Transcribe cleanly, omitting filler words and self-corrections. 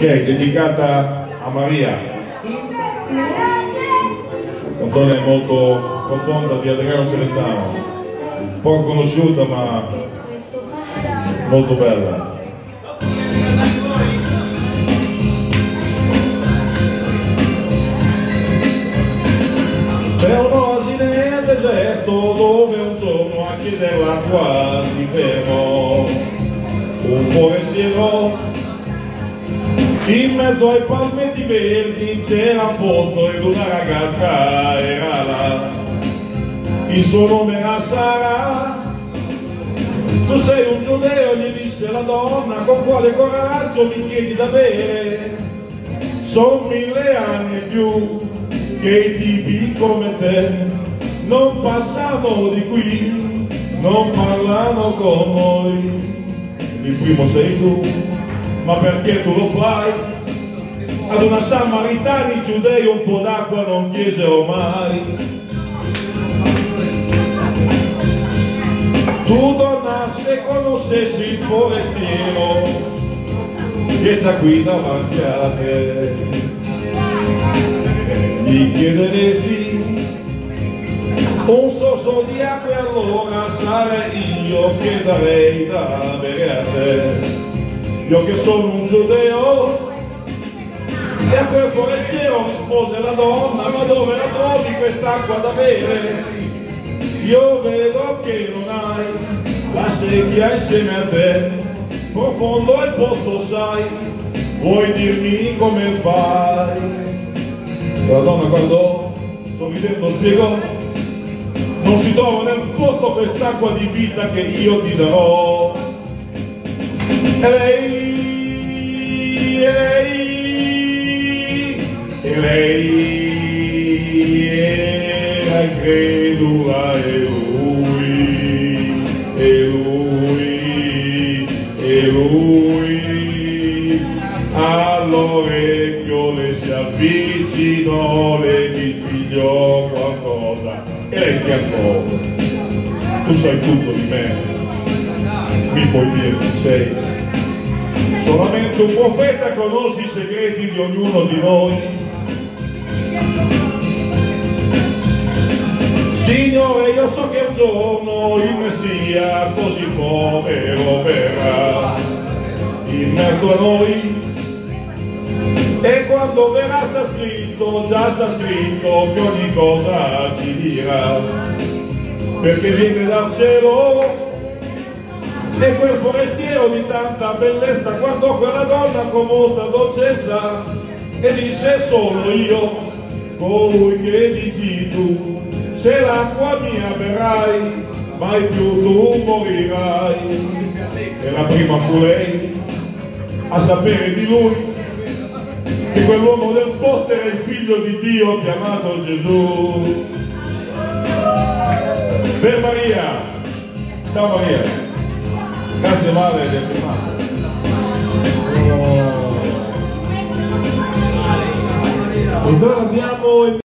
dedicata a Maria. Canzone molto profonda di Adriano Celentano, poco conosciuta ma molto bella. C'è un asino nel deserto dove un giorno a chiedere l'acqua si fermò un forestiero. In mezzo ai palmetti verdi c'era un posto ed una ragazza era là. Il suo nome era Sara. Tu sei un giudeo, gli disse la donna, con quale coraggio mi chiedi da bere? Son 1000 anni e più che i tipi come te non passano di qui, non parlano con noi. Il primo sei tu, ma perché tu lo fai? Ad una samaritana i giudei un po' d'acqua non chiesero mai. Tu donna, se conoscessi il forestiero che sta qui davanti a te, gli chiederesti un sorso di acqua e allora sarei io che darei da bere a te. Io che sono un giudeo. E a quel forestiero rispose la donna: ma dove la trovi quest'acqua da bere? Io vedo che non hai la secchia insieme a te, profondo è il posto sai, vuoi dirmi come fai? La donna guardò, sorridendo spiegò: non si trova nel posto quest'acqua di vita che io ti darò. E lei era incredula e lui all'orecchio le si avvicinò, le dispigliò qualcosa e lei schiaffò: tu sai tutto di me, mi puoi dire chi sei? Solamente un profeta conosce i segreti di ognuno di noi. Signore, io so che un giorno il Messia così povero verrà in mezzo a noi, e quando verrà sta scritto, già sta scritto che ogni cosa ci dirà, perché viene dal cielo. E quel forestiero di tanta bellezza guardò quella donna con molta dolcezza e disse: sono io colui che dici tu, se l'acqua mia berrai mai più tu morirai. E la prima fu lei a sapere di lui che quell'uomo del posto era il figlio di Dio chiamato Gesù. Per Maria, ciao Maria. Grazie male del filmato. E ora abbiamo